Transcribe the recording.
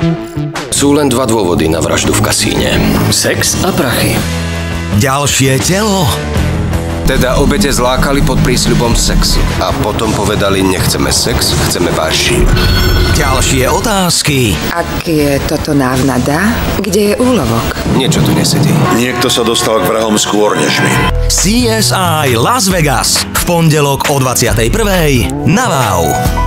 Sú len dva dôvody na vraždu v kasíne. Sex a prachy. Ďalšie telo. Teda obete zlákali pod prísľubom sexu a potom povedali, nechceme sex, chceme barší. Ďalšie otázky. Ak je toto návnada, kde je úlovok? Niečo tu nesedí. Niekto sa dostal k vrahom skôr než my. CSI Las Vegas v pondelok o 21:00 na Wow.